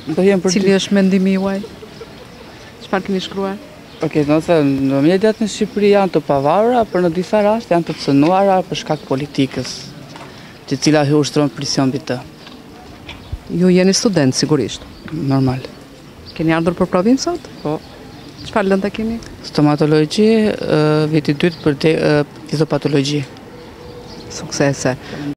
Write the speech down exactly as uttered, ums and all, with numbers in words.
Po jem për Cili është mendimi juaj? Çfarë keni shkruar? Okej, do të thënë, mediat në Shqipëri janë të pavarura, por në disa raste janë të cënuara për shkak politikës, të cila i ushtron presion mbi të. Ju jeni student, sigurisht. Normal. Keni ardhur për provim sot? Po. Çfarë lënda keni? Stomatologji, ë, viti dytë për te- ë, fizopatologji. Suksese.